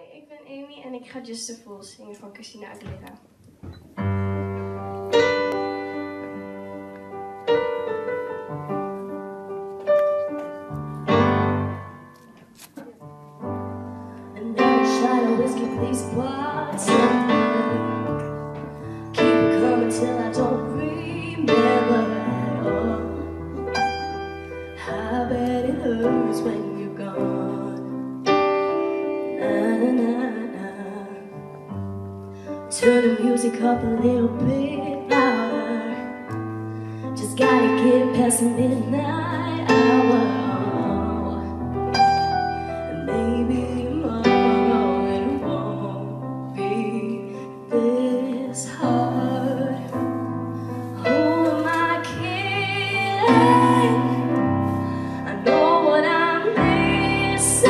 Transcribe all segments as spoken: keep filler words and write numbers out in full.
Hi, ik ben Amy en ik ga Just a Fool zingen van Christina Aguilera. And now try to whiskey these parts. Keep it coming till I don't remember at all. I bet it hurts when you're gone. Na, na, na. Turn the music up a little bit louder. Just gotta get past the midnight hour. And maybe tomorrow it won't be this hard. Who am I kidding? I know what I'm missing.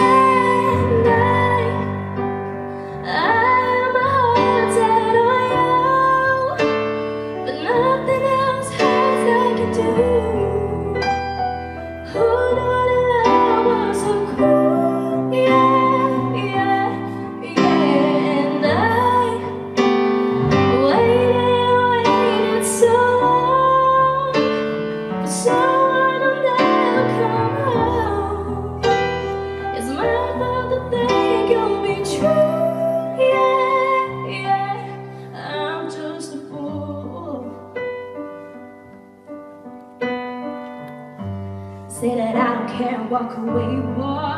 I'm a heart dead on you, but nothing else hurts like you do. Who knew that love was so cruel? Yeah, yeah, yeah. And I waited, waited so long for someone who never come home. It's my fault to think you'll be true. Yeah, yeah, I'm just a fool. Say that I don't care and walk away, boy.